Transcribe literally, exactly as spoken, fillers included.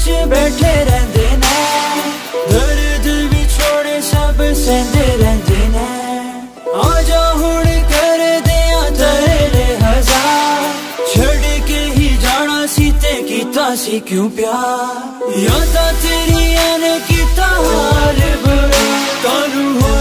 विच बैठे रहंदे ने, दर्द विछोड़े सब सहंदे रहंदे ने। आजा हुण कर दिया तेरे हजार, छड़ के ही जाना सी ते कीता सी क्यों प्यार। यादां तेरियां ने कीता हाल बुरा, कानू